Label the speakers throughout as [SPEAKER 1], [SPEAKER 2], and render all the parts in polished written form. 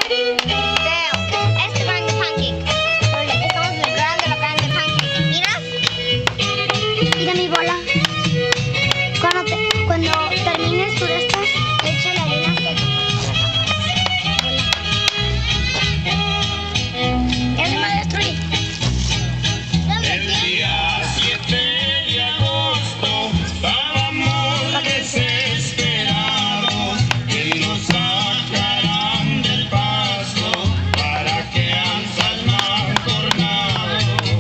[SPEAKER 1] grande pancake. Estamos celebrando la grande pancake. Mira. Mira mi bola. Cuando termines tú esto, echa la harina que ya se va a destruir.
[SPEAKER 2] El día 7 de agosto estábamos desesperados que nos sacaran del pasto para que Ansal Tornado.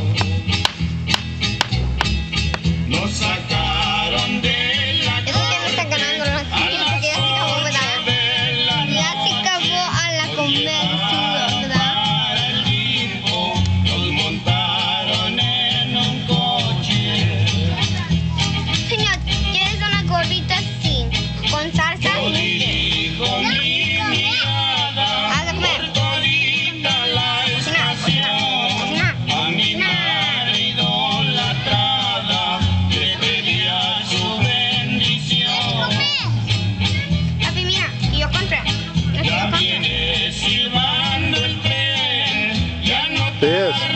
[SPEAKER 2] Nos sacaron de la
[SPEAKER 1] Eso ya no está ganando la chiquita porque ya se acabó, ¿verdad? Ya se acabó a la convención, ¿verdad?
[SPEAKER 2] para el tiempo nos montaron en un coche.
[SPEAKER 1] Señor, ¿quieres una gorrita así? Con salsa.
[SPEAKER 2] Dirijo mi mirada
[SPEAKER 1] Haz de comer.
[SPEAKER 2] todita la estación. A mi madre idolatrada le pedía su bendición.
[SPEAKER 1] Papi, mira, y yo compré.
[SPEAKER 2] Ya viene silbando el tren, ya no
[SPEAKER 3] Sí es.